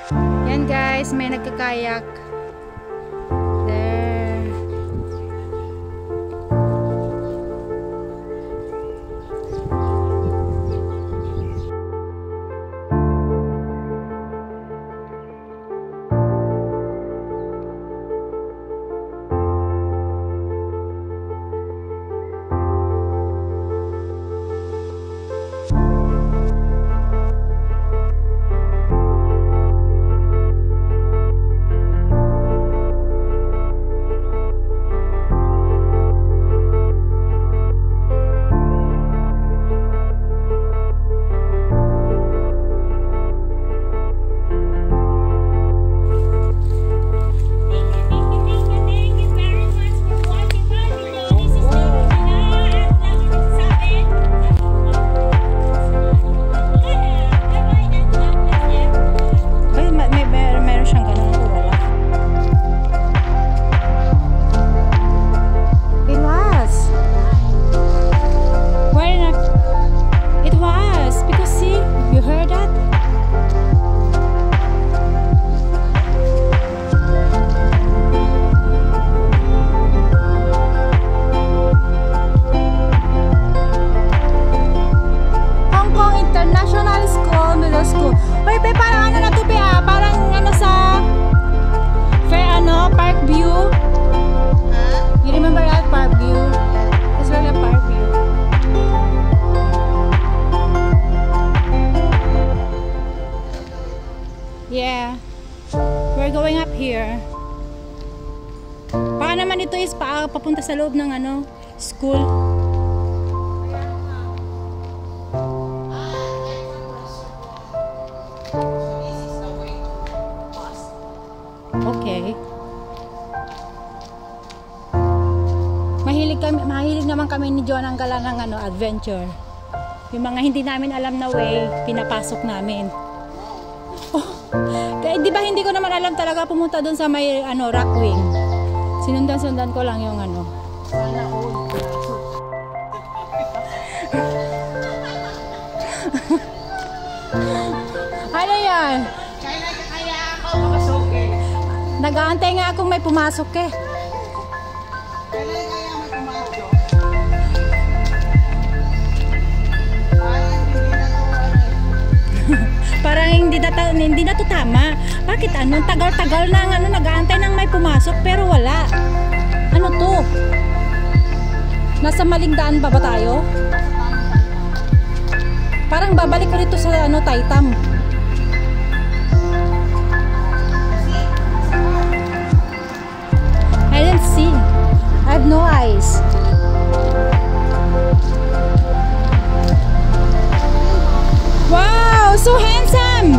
Yan guys, may nagkakayak. There. Yeah, we're going up here. Baka naman ito is papunta sa loob ng school. Okay. Mahilig naman kami ni John ang gala ng adventure. Yung mga hindi namin alam na way, pinapasok namin. Kaya di ba hindi ko naman alam talaga pumunta doon sa may Rockwing. Sinundan ko lang yung Ano yan? Kaya ako makasok eh. Nag-aantay nga akong may pumasok eh. Kailan kaya may pumasok? Parang hindi na to tama. Bakit tagal-tagal na nag-aantay ng may pumasok pero wala. Ano to? Nasa maling daan pa ba tayo? Parang babalik ko rito sa Taitam. I didn't see. I have no eyes. Wow, so handsome!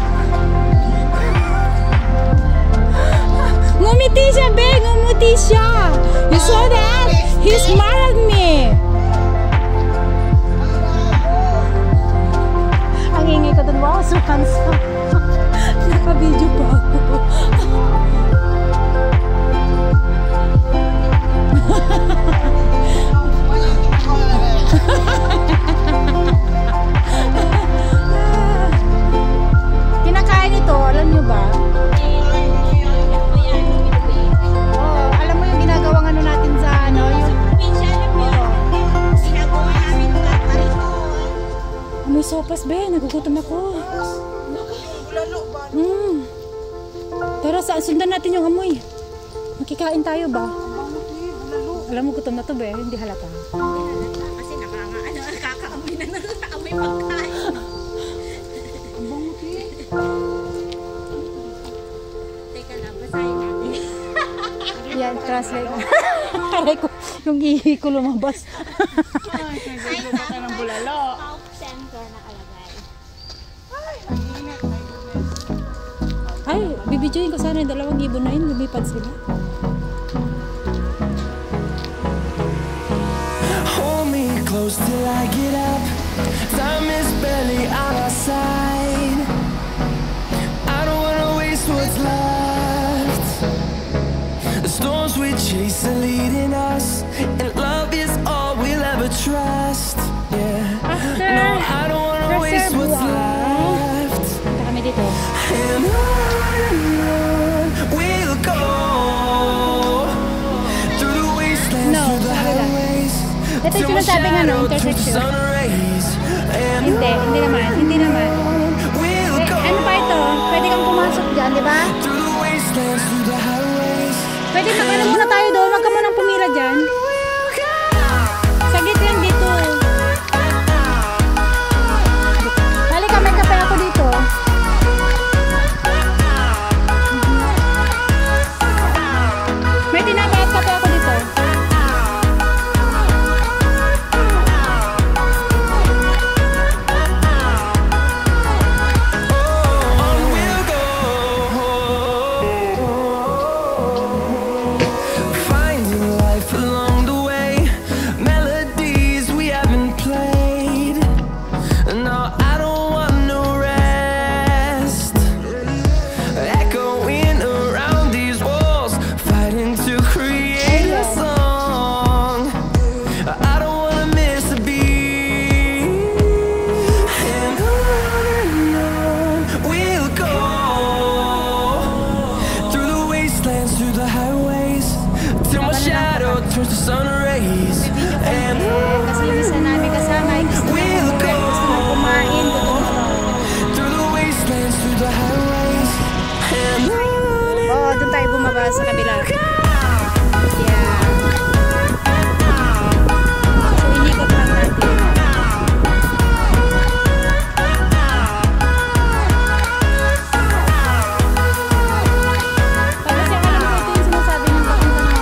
Ngumiti siya, be! Ngumiti siya! You saw that? He smiled at me! Ang ingay ko dun. Wow, so handsome! Naka-video pa ako. Kinakain ito, alam nyo ba? Oh, alam mo yung ginagawang natin sa yung may sopas be, nagugutom ako. Pero sundan natin yung amoy. Makikain tayo ba? Alam mo gutom na to be, hindi halata. Kasi nakakaamoy na nakakaamoy pagkain. Ang banguti. Teka lang, basahin natin. Yan, translate. Aray ko, yung ihi ko lumabas. Ay, nagluluto ng bulalo. Pulp center nakalagay. Ay, ang init. Ay, bibidyoin ko sana yung 2 ibon na yun, lumipad sila. Hold me close till I get up. Time is barely on our side. I don't wanna waste what's left. The storms we chase are leading us, and love is all we'll ever trust. Yeah. No, I don't wanna waste what's left. Punta kami dito. And Ito yung sinasabing ano, intersection. Hindi naman. Ano pa ito? Pwede kang pumasok dyan, di ba? Pwede mag-ano muna tayo doon, wag ka munang pumila dyan. Saglit lang dito. Halika, may kape ako dito. May tinapa at kape ako dito. Turns to sun rays and kasi yung isa namin kasama ay gusto na kumain, gutom na. through the wastelands, through the highways and Oo, doon tayo bumaba sa kabila. Yeah. So, inikot lang natin. Tapos yung alam ko ito yung sinasabi ng papunta ng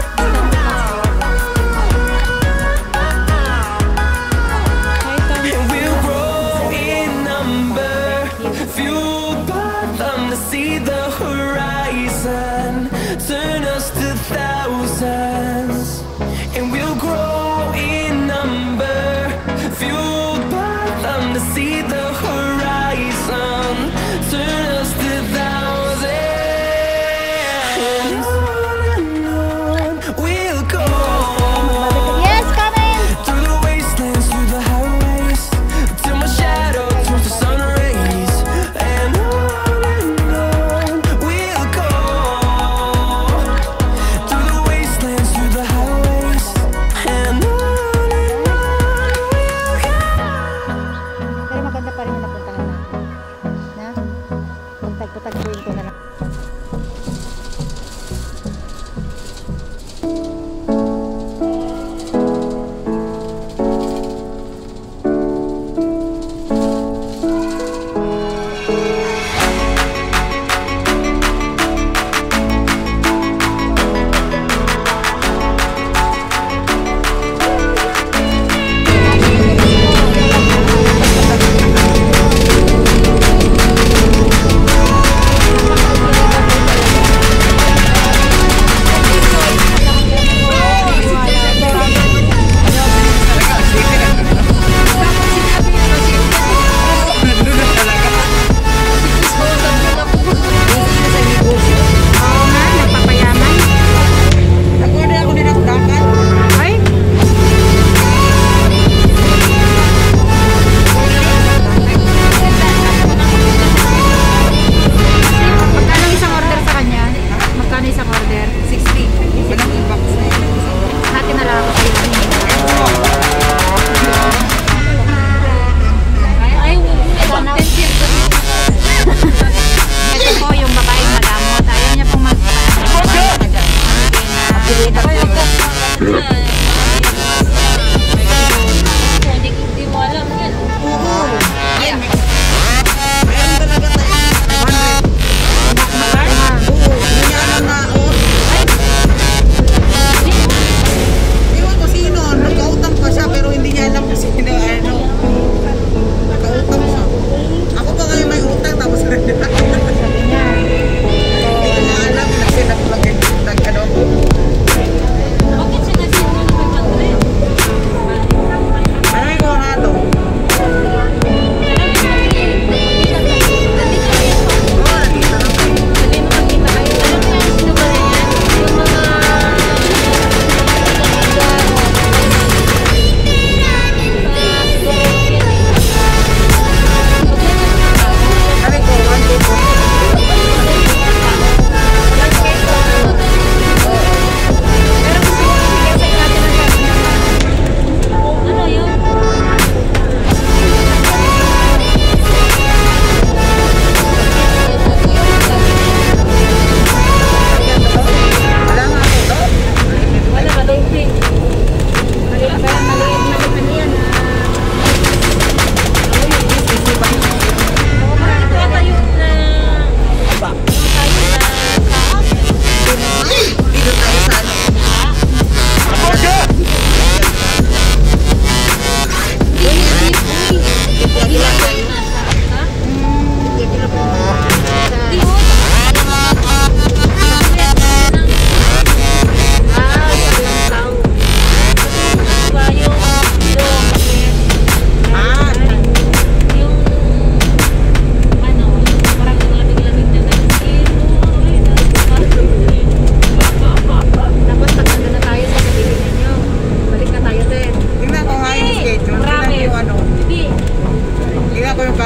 and we'll grow in number, fueled by them to see the horizon, turn us to thousands. And we'll grow in number, fueled by them to see the horizon, turn us to thousands. And on we'll go. Yes, coming! Through the wastelands, through the highways, till my shadow turns to sun rays. And on we'll go. Through the wastelands, through the highways, and on we'll go. Pero maganda pa rin na po.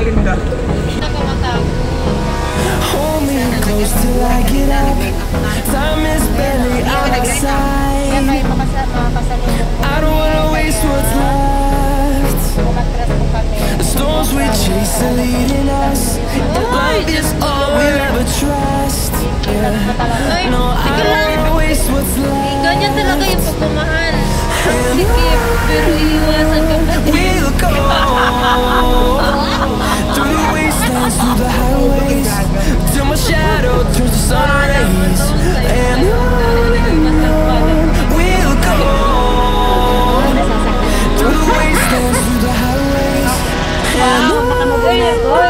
Linda. Hold me close till I get up. Time is barely on our side. I don't wanna waste what's left. The storms we chase are leading us. Love is all we'll ever trust. Yeah. No, I don't wanna waste what's left. Ganyan talaga yung pagmamahal. Sikip, pero iiwasan ka pa din. We'll go through the wastelands, through the highways, till my shadow turns to sun rays. And on we'll go through the wastelands, through the highways, and on.